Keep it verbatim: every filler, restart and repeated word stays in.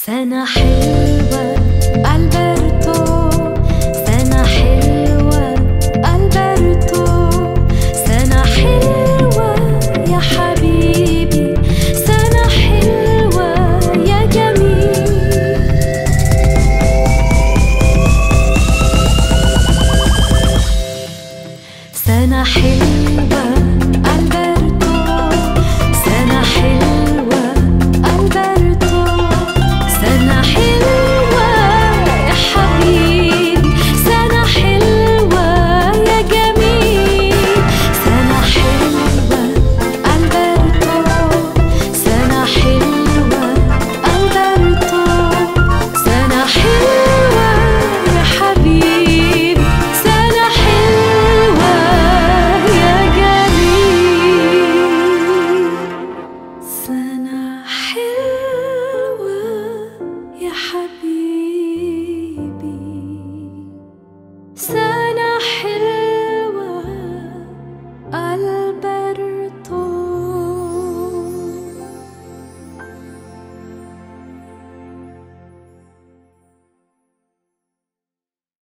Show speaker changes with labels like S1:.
S1: سنة حلوة ألبرتو، سنة حلوة ألبرتو، سنة حلوة يا حبيبي، سنة حلوة يا جميل. سنة حلوة ألبرتو، سنة حلوة ألبرتو، سنة حلوة يا حبيبي، سنة حلوة يا جميل. سنة حلوة ألبرتو، سنة حلوة ألبرتو، سنة حلوة يا حبيبي، سنة حلوة يا جميل. سنة حلوة يا حبيبي.